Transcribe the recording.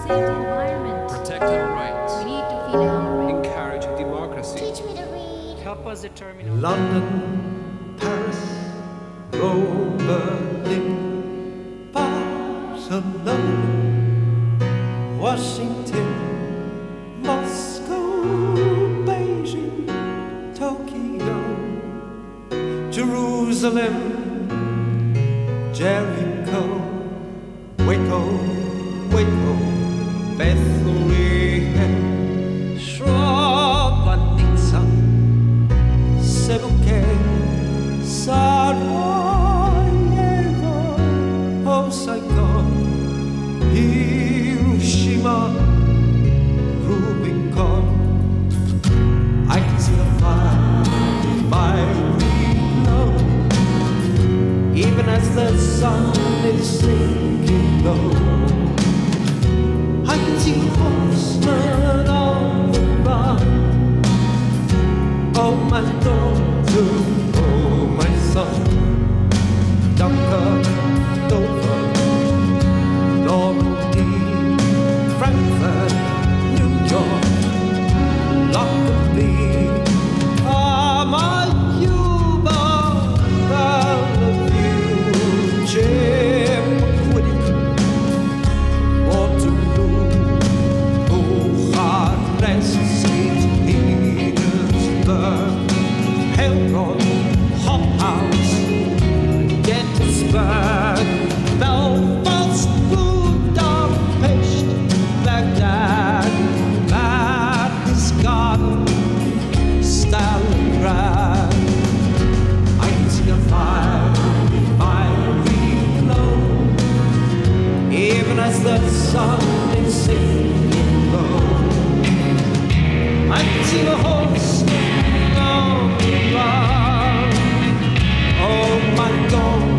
safe environment. Protect our rights. We need to feel hungry. Encourage democracy. Teach me to read. Help us determine London, Paris, Rome, Berlin, Barcelona, Washington, Moscow, Beijing, Tokyo, Jerusalem, Jericho, Waco, Bethlehem, Srebrenica, Cebuque, Sarajevo, Osaka, Hiroshima, Rubicon. I can see the fiery glow, even as the sun is sinking low. I can see the horsemen on the run. Oh my daughter, oh my son, Dunkirk, Dover, Normandy, Frankfurt, New York, Lockerbie, Cuba, Bellevue, Chippewa, Waterloo, Bucharest, St. Petersburg, Hebron, Hop House, Gettysburg, Belfast, Budapest, Baghdad, Madness Garden, Stalingrad. I can see a fiery glow, even as the sun is sinking low. I can see the horsemen on the run. Oh my God.